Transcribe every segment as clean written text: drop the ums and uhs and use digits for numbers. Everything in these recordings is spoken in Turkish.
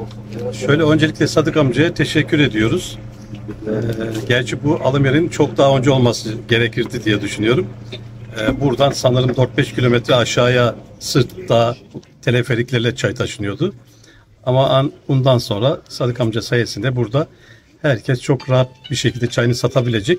Şöyle öncelikle Sadık amcaya teşekkür ediyoruz. Gerçi bu alım yerinin çok daha önce olması gerekirdi diye düşünüyorum. Buradan sanırım 4-5 kilometre aşağıya sırt dağ teleferiklerle çay taşınıyordu. Ama bundan sonra Sadık amca sayesinde burada herkes çok rahat bir şekilde çayını satabilecek.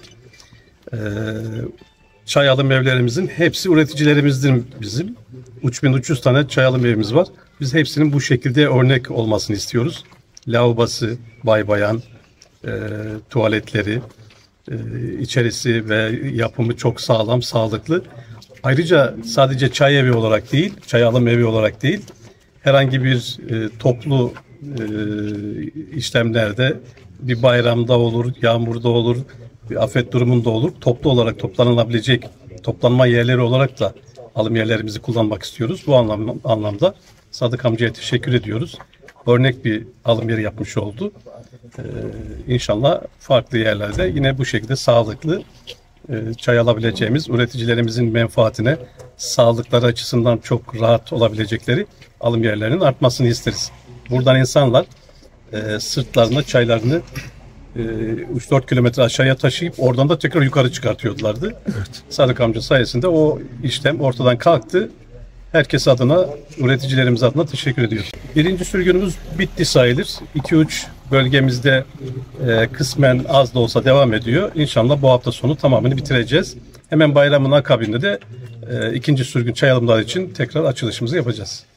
Çay alım evlerimizin hepsi üreticilerimizdir bizim. 3300 tane çay alım evimiz var. Biz hepsinin bu şekilde örnek olmasını istiyoruz. Lavabosu, bay bayan, tuvaletleri, içerisi ve yapımı çok sağlam, sağlıklı. Ayrıca sadece çay evi olarak değil, çay alım evi olarak değil, herhangi bir toplu işlemlerde bir bayramda olur, yağmurda olur, bir afet durumunda olur. Toplu olarak toplanılabilecek toplanma yerleri olarak da alım yerlerimizi kullanmak istiyoruz. Bu anlamda Sadık amcaya teşekkür ediyoruz. Örnek bir alım yeri yapmış oldu. İnşallah farklı yerlerde yine bu şekilde sağlıklı çay alabileceğimiz, üreticilerimizin menfaatine, sağlıkları açısından çok rahat olabilecekleri alım yerlerinin artmasını isteriz. Buradan insanlar sırtlarına çaylarını 3-4 kilometre aşağıya taşıyıp oradan da tekrar yukarı çıkartıyorlardı. Evet. Sadık amca sayesinde o işlem ortadan kalktı. Herkes adına, üreticilerimiz adına teşekkür ediyoruz. Birinci sürgünümüz bitti sayılır. 2-3 bölgemizde kısmen az da olsa devam ediyor. İnşallah bu hafta sonu tamamını bitireceğiz. Hemen bayramın akabinde de ikinci sürgün çay alımları için tekrar açılışımızı yapacağız.